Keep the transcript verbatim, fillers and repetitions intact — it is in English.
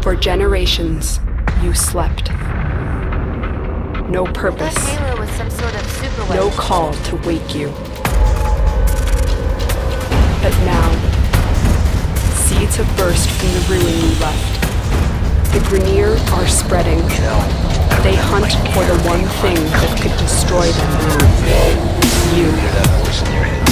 For generations, you slept. No purpose. I thought Halo was some sort of super weapon. No call to wake you. But now, seeds have burst from the ruin you left. The Grineer are spreading. They hunt for the one thing that could destroy them. You.